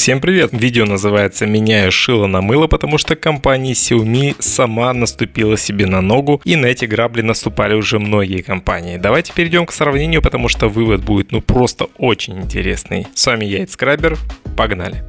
Всем привет! Видео называется «Меняю шило на мыло», потому что компания Xiaomi сама наступила себе на ногу, и на эти грабли наступали уже многие компании. Давайте перейдем к сравнению, потому что вывод будет просто очень интересный. С вами я, Эдскрайбер. Погнали!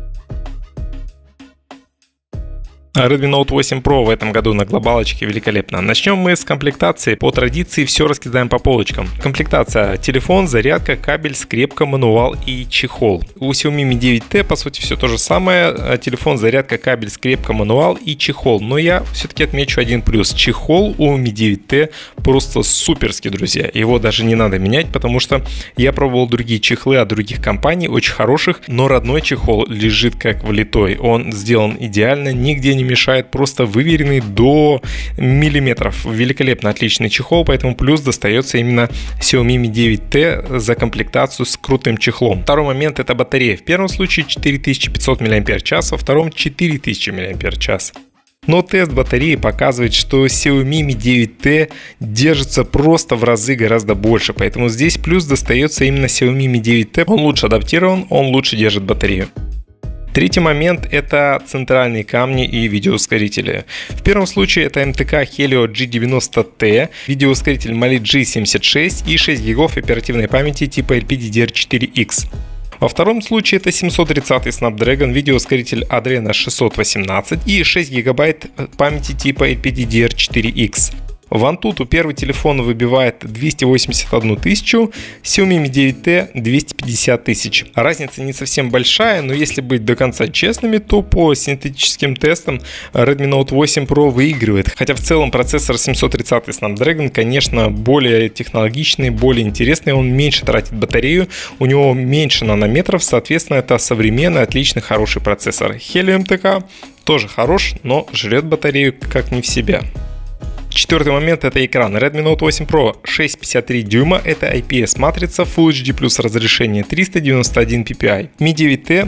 Redmi Note 8 Pro в этом году на глобалочке великолепно. Начнем мы с комплектации. По традиции все раскидаем по полочкам. Комплектация: телефон, зарядка, кабель, скрепка, мануал и чехол. У Xiaomi Mi 9T по сути все то же самое. Телефон, зарядка, кабель, скрепка, мануал и чехол. Но я все-таки отмечу один плюс. Чехол у Mi 9T просто суперский, друзья. Его даже не надо менять, потому что я пробовал другие чехлы от других компаний, очень хороших, но родной чехол лежит как влитой. Он сделан идеально, нигде не мешает, просто выверенный до миллиметров. Великолепно отличный чехол, поэтому плюс достается именно Xiaomi Mi 9T за комплектацию с крутым чехлом. Второй момент — это батарея. В первом случае 4500 мАч, во втором 4000 мАч. Но тест батареи показывает, что Xiaomi Mi 9T держится просто в разы гораздо больше, поэтому здесь плюс достается именно Xiaomi Mi 9T. Он лучше адаптирован, он лучше держит батарею. Третий момент — это центральные камни и видеоускорители. В первом случае это MTK Helio G90T, видеоускоритель Mali G76 и 6 гигов оперативной памяти типа LPDDR4X. Во втором случае это 730 Snapdragon, видеоускоритель Adreno 618 и 6 гигабайт памяти типа LPDDR4X. В Antutu первый телефон выбивает 281 тысячу, Xiaomi Mi 9T 250 тысяч. Разница не совсем большая, но если быть до конца честными, то по синтетическим тестам Redmi Note 8 Pro выигрывает. Хотя в целом процессор 730 Snapdragon, конечно, более технологичный, более интересный, он меньше тратит батарею, у него меньше нанометров, соответственно, это современный, отличный, хороший процессор. Helio MTK тоже хорош, но жрет батарею как не в себя. Четвертый момент — это экран. Redmi Note 8 Pro 6,53 дюйма, это IPS-матрица, Full HD+, разрешение 391 ppi. Mi 9T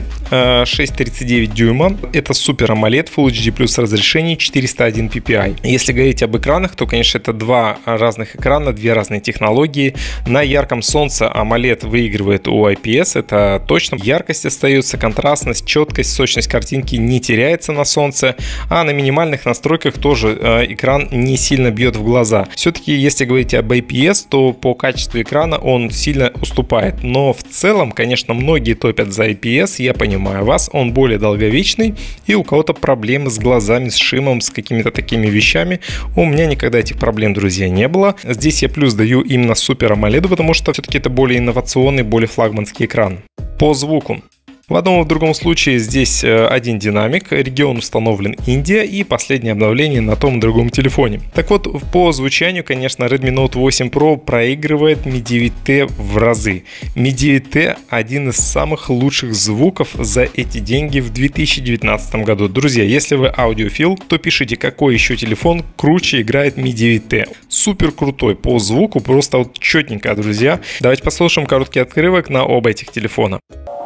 6,39 дюйма, это Super AMOLED, Full HD+, разрешение 401 ppi. Если говорить об экранах, то, конечно, это два разных экрана, две разные технологии. На ярком солнце AMOLED выигрывает у IPS, это точно. Яркость остается, контрастность, четкость, сочность картинки не теряется на солнце, а на минимальных настройках тоже экран не сильно бьет в глаза. Все-таки, если говорить об IPS, то по качеству экрана он сильно уступает. Но в целом, конечно, многие топят за IPS, я понимаю вас, он более долговечный, и у кого-то проблемы с глазами, с шимом, с какими-то такими вещами. У меня никогда этих проблем, друзья, не было. Здесь я плюс даю именно Super AMOLED, потому что все-таки это более инновационный, более флагманский экран. По звуку. В одном и в другом случае здесь один динамик, регион установлен Индия и последнее обновление на том и другом телефоне. Так вот, по звучанию, конечно, Redmi Note 8 Pro проигрывает Mi 9T в разы. Mi 9T один из самых лучших звуков за эти деньги в 2019 году. Друзья, если вы аудиофил, то пишите, какой еще телефон круче играет Mi 9T. Супер крутой по звуку, просто вот четненько, друзья. Давайте послушаем короткий отрывок на оба этих телефона.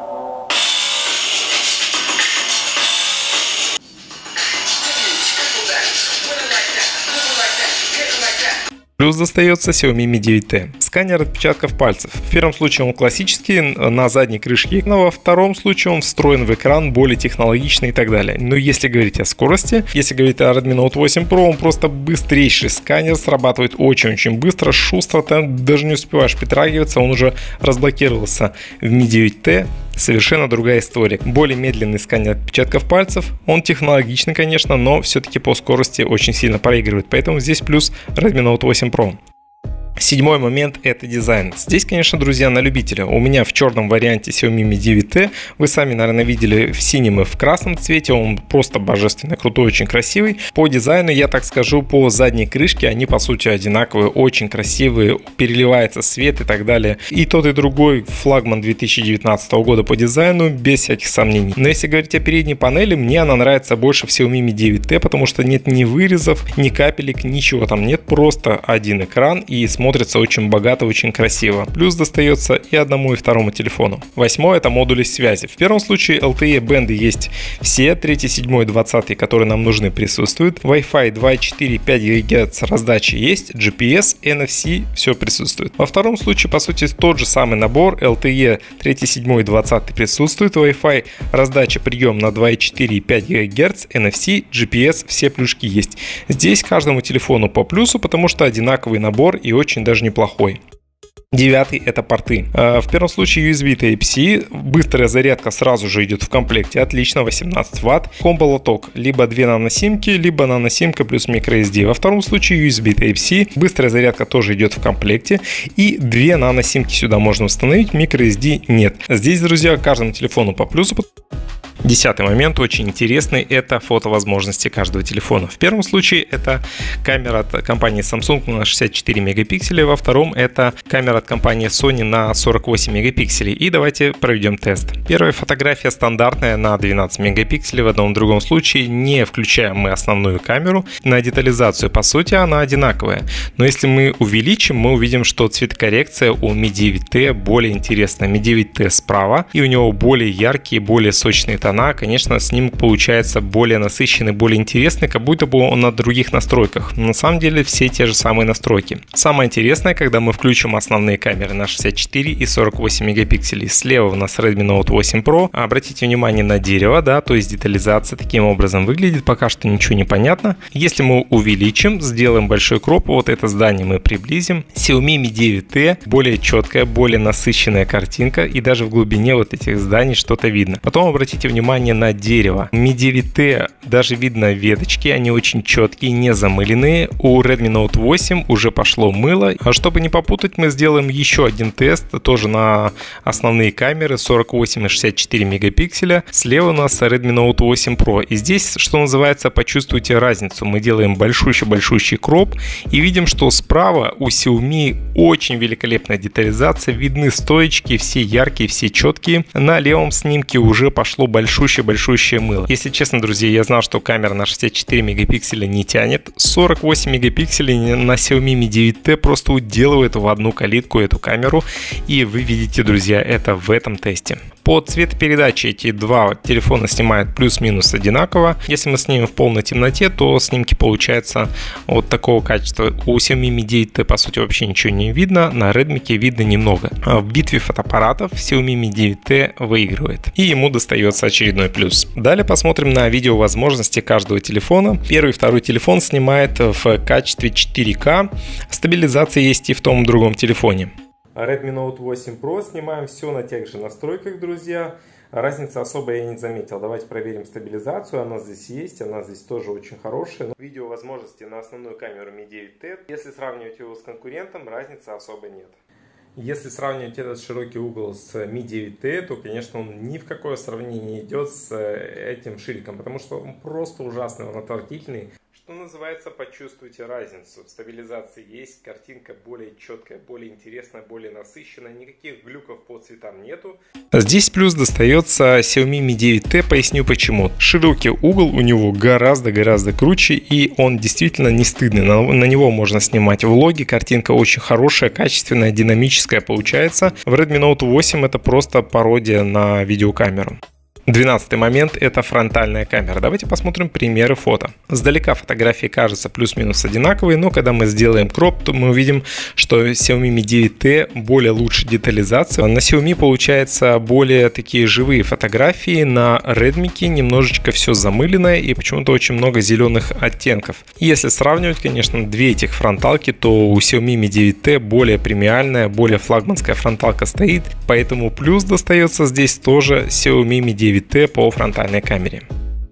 Плюс достается Xiaomi Mi 9T. Сканер отпечатков пальцев. В первом случае он классический, на задней крышке, но во втором случае он встроен в экран, более технологичный и так далее. Но если говорить о скорости, если говорить о Redmi Note 8 Pro, он просто быстрейший сканер, срабатывает очень-очень быстро, шустро, там даже не успеваешь притрагиваться, он уже разблокировался в Mi 9T. Совершенно другая история. Более медленный сканер отпечатков пальцев. Он технологичный, конечно, но все-таки по скорости очень сильно проигрывает. Поэтому здесь плюс Redmi Note 8 Pro. Седьмой момент — это дизайн. Здесь, конечно, друзья, на любителя. У меня в черном варианте Xiaomi Mi 9T. Вы сами, наверное, видели в синем и в красном цвете. Он просто божественно крутой, очень красивый. По дизайну, я так скажу, по задней крышке они, по сути, одинаковые, очень красивые. Переливается свет и так далее. И тот, и другой флагман 2019 года по дизайну, без всяких сомнений. Но если говорить о передней панели, мне она нравится больше в Xiaomi Mi 9T, потому что нет ни вырезов, ни капелек, ничего там нет. Просто один экран и смотрится смотрится очень богато, очень красиво. Плюс достается и одному, и второму телефону. 8 это модули связи. В первом случае LTE бенды есть все, 3, 7, 20, которые нам нужны, присутствуют. Wi-Fi 2,4, 5 ГГц раздачи есть, GPS, NFC, все присутствует. Во втором случае, по сути, тот же самый набор, LTE 3, 7, 20 присутствует, Wi-Fi раздача прием на 2,4 и 5 ГГц, NFC, GPS, все плюшки есть. Здесь каждому телефону по плюсу, потому что одинаковый набор и очень даже неплохой. 9 это порты. В первом случае USB Type-C, быстрая зарядка сразу же идет в комплекте, отлично, 18 Вт. Комбо-лоток, либо 2 наносимки, либо наносимка плюс microSD. Во втором случае USB Type-C, быстрая зарядка тоже идет в комплекте, и 2 наносимки сюда можно установить, microSD нет. Здесь, друзья, каждому телефону по плюсу. 10 момент очень интересный, это фотовозможности каждого телефона. В первом случае это камера от компании Samsung на 64 мегапикселя, во втором это камера от компании Sony на 48 мегапикселей. И давайте проведем тест. Первая фотография стандартная на 12 мегапикселей, в одном и другом случае не включаем мы основную камеру. На детализацию, по сути, она одинаковая. Но если мы увеличим, мы увидим, что цветокоррекция у Mi 9T более интересная. Mi 9T справа, и у него более яркие, более сочные тона. Конечно, снимок получается более насыщенный, более интересный, как будто бы он на других настройках. Но на самом деле все те же самые настройки. Самое интересное, когда мы включим основные камеры на 64 и 48 мегапикселей. Слева у нас Redmi Note 8 Pro. Обратите внимание на дерево, да, то есть детализация таким образом выглядит. Пока что ничего не понятно. Если мы увеличим, сделаем большой кроп, вот это здание мы приблизим. Xiaomi Mi 9T более четкая, более насыщенная картинка, и даже в глубине вот этих зданий что-то видно. Потом обратите внимание на дерево. Mi 9T даже видно веточки, они очень четкие, не замыленные. У Redmi Note 8 уже пошло мыло. А чтобы не попутать, мы сделаем еще один тест, тоже на основные камеры 48 и 64 мегапикселя. Слева у нас Redmi Note 8 Pro. И здесь, что называется, почувствуйте разницу. Мы делаем большущий кроп и видим, что справа у Xiaomi очень великолепная детализация. Видны стоечки, все яркие, все четкие. На левом снимке уже пошло большущее мыло. Если честно, друзья, я знал, что камера на 64 мегапикселя не тянет. 48 мегапикселей на Xiaomi Mi 9T просто уделывает в одну калитку эту камеру. И вы видите, друзья, это в этом тесте. По цветопередаче эти два телефона снимают плюс-минус одинаково. Если мы снимем в полной темноте, то снимки получаются вот такого качества. У Xiaomi Mi 9T по сути вообще ничего не видно, на Redmi видно немного. В битве фотоаппаратов Xiaomi Mi 9T выигрывает, и ему достается очередной плюс. Далее посмотрим на видеовозможности каждого телефона. Первый и второй телефон снимает в качестве 4К. Стабилизация есть и в том и другом телефоне. Redmi Note 8 Pro снимаем все на тех же настройках, друзья. Разницы особо я не заметил. Давайте проверим стабилизацию. Она здесь есть, она здесь тоже очень хорошая. Видеовозможности на основную камеру Mi 9T. Если сравнивать его с конкурентом, разницы особо нет. Если сравнивать этот широкий угол с Mi 9T, то, конечно, он ни в какое сравнение не идет с этим шириком, потому что он просто ужасный, он отвратительный. Что называется, почувствуйте разницу. Стабилизация есть, картинка более четкая, более интересная, более насыщенная, никаких глюков по цветам нету. Здесь плюс достается Xiaomi Mi 9T, поясню почему. Широкий угол у него гораздо круче, и он действительно не стыдный. На него можно снимать влоги, картинка очень хорошая, качественная, динамическая получается. В Redmi Note 8 это просто пародия на видеокамеру. 12 момент – это фронтальная камера. Давайте посмотрим примеры фото. Сдалека фотографии кажутся плюс-минус одинаковые, но когда мы сделаем кроп, то мы увидим, что Xiaomi Mi 9T более лучше детализация. На Xiaomi получается более такие живые фотографии, на Redmi немножечко все замыленное и почему-то очень много зеленых оттенков. Если сравнивать, конечно, две этих фронталки, то у Xiaomi Mi 9T более премиальная, более флагманская фронталка стоит, поэтому плюс достается здесь тоже Xiaomi Mi 9T по фронтальной камере.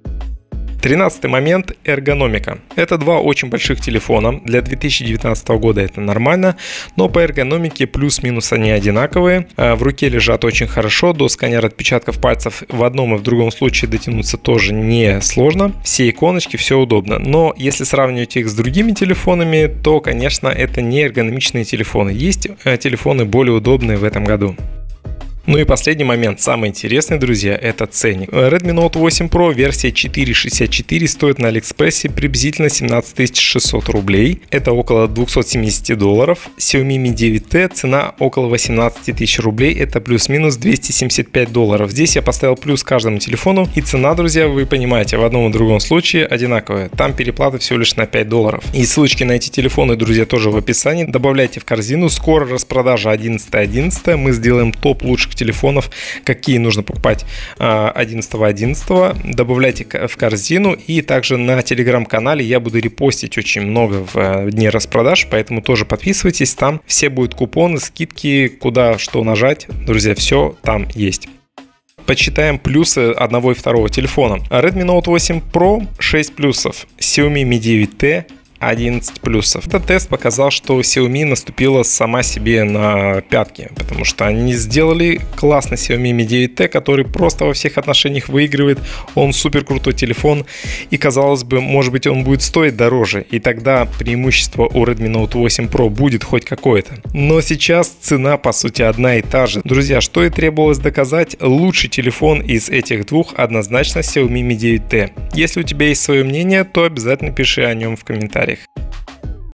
13 момент – эргономика. Это два очень больших телефона. Для 2019 года это нормально, но по эргономике плюс-минус они одинаковые. В руке лежат очень хорошо, до сканера отпечатков пальцев в одном и в другом случае дотянуться тоже не сложно. Все иконочки, все удобно. Но если сравнивать их с другими телефонами, то, конечно, это не эргономичные телефоны. Есть телефоны более удобные в этом году. Ну и последний момент, самый интересный, друзья, это ценник. Redmi Note 8 Pro версия 4.64 стоит на Алиэкспрессе приблизительно 17 600 рублей. Это около $270. Xiaomi Mi 9T цена около 18 тысяч рублей. Это плюс-минус $275. Здесь я поставил плюс каждому телефону. И цена, друзья, вы понимаете, в одном и другом случае одинаковая. Там переплата всего лишь на $5. И ссылочки на эти телефоны, друзья, тоже в описании. Добавляйте в корзину. Скоро распродажа 11.11. Мы сделаем топ лучших телефонов, какие нужно покупать 11.11. Добавляйте в корзину, и также на телеграм-канале я буду репостить очень много в дни распродаж, поэтому тоже подписывайтесь, там все будут купоны, скидки, куда что нажать, друзья, все там есть. Подсчитаем плюсы одного и второго телефона. Redmi Note 8 Pro 6 плюсов, Xiaomi Mi 9T 11 плюсов. Этот тест показал, что Xiaomi наступила сама себе на пятки, потому что они сделали классный Xiaomi Mi 9T, который просто во всех отношениях выигрывает. Он супер крутой телефон, и казалось бы, может быть, он будет стоить дороже, и тогда преимущество у Redmi Note 8 Pro будет хоть какое-то. Но сейчас цена по сути одна и та же. Друзья, что и требовалось доказать, лучший телефон из этих двух однозначно Xiaomi Mi 9T. Если у тебя есть свое мнение, то обязательно пиши о нем в комментариях.